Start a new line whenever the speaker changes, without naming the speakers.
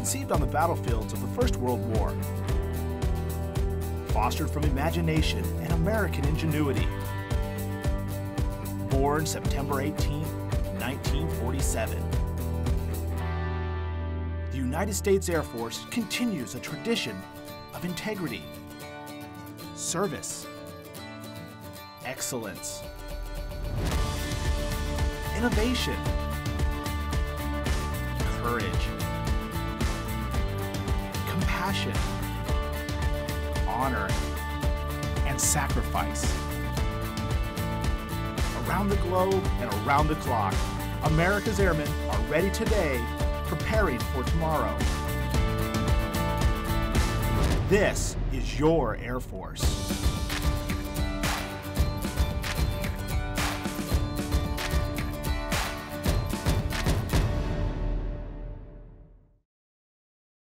conceived on the battlefields of the First World War. Fostered from imagination and American ingenuity. Born September 18, 1947. The United States Air Force continues a tradition of integrity, service, excellence, innovation, courage, compassion, honor, and sacrifice. Around the globe and around the clock, America's airmen are ready today, preparing for tomorrow. This is your Air Force.